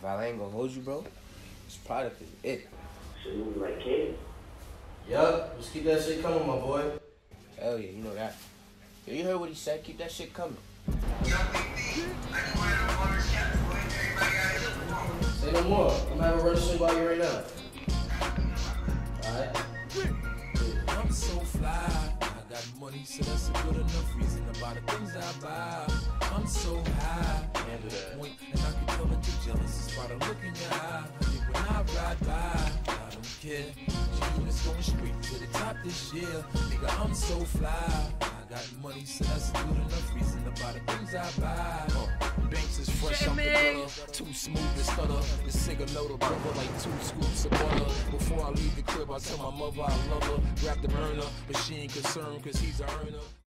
Val, I ain't gonna hold you, bro. This product is it. Shit moving like kids. Yup, just keep that shit coming, my boy. Hell yeah, you know that. Yo, you heard what he said? Keep that shit coming. Say no more. I'm having a run shit while you right now. Alright? I'm so fly. I got money, so that's a good enough reason about the things I buy. I'm so high. Handle that. Point, and I can tell that you're jealous. It's by the look in your eye. Honey, when I ride by, I don't care. Units going straight to the top this year. Nigga, I'm so fly. I got money, so that's a good enough reason about the things I buy. Banks is fresh off the gutter, too smooth to stutter. The cigar know the brother like 2 scoops of butter. Before I leave the crib, I tell my mother I love her. Grab the burner, but she ain't concerned cause he's a earner.